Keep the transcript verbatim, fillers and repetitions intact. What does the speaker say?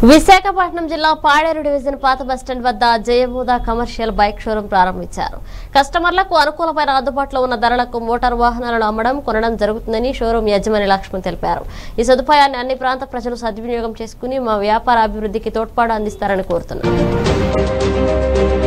విశాఖపట్నం జిల్లా పాడేరు డివిజన్ పాత బస్టాండ్ వద్ద జయబోధ కమర్షియల్ బైక్ షోరూం ప్రారంభించారు. కస్టమర్లకు అనుకూలమైన అందుబాటులో ఉన్న ధరలకు మోటార్ వాహనాలను అమ్మడం కొనడం జరుగుతుందని షోరూం యజమాని లక్ష్మణ్ తెలిపారు. ఈ సదుపాయాన్ని అన్ని ప్రాంత ప్రజలు సద్వినియోగం చేసుకుని మా వ్యాపార అభివృద్ధికి తోడ్పాటు అందిస్తారని కోరుతున్నారు.